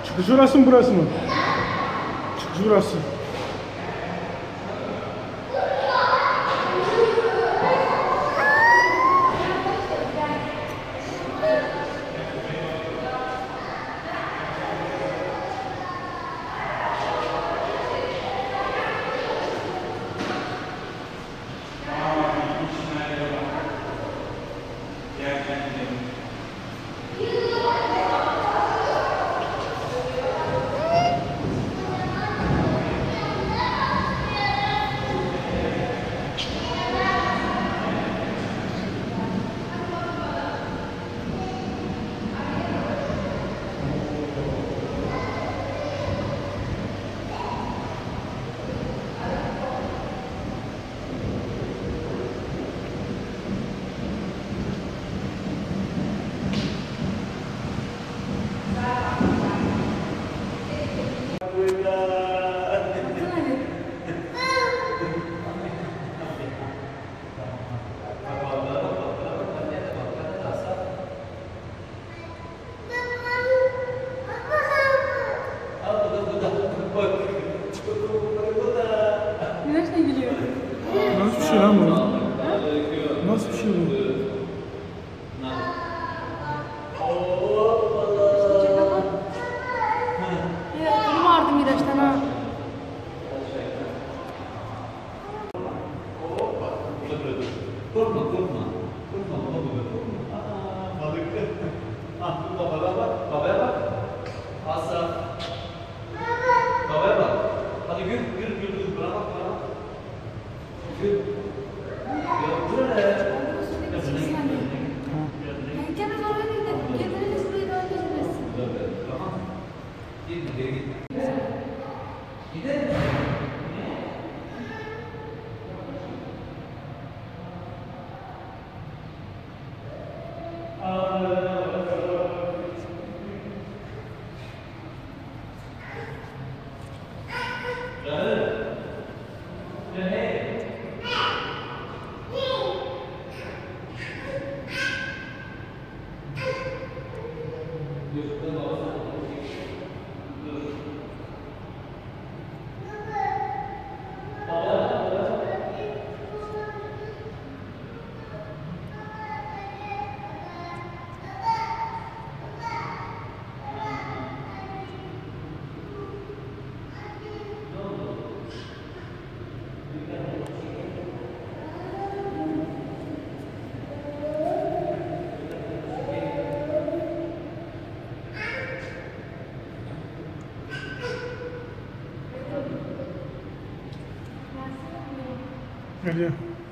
Çıkış orası mı burası mı? Çıkış burası. Güneşle gülüyor. Nasıl bir şey lan bu? Nasıl bir şey bu? Kolum ağrıdı Miraç'tan ha. Korkma korkma. Korkma baba korkma. Balık. Babaya bak. Babaya bak. Asaf. Babaya bak. Hadi gül gül gül gül. Bana bak bana bak. Gül. Ya buraya. Gel oraya gidelim. Geliriz buraya da geliriz. Tamam. Gitme geri gitme. Gidelim. Geliyor.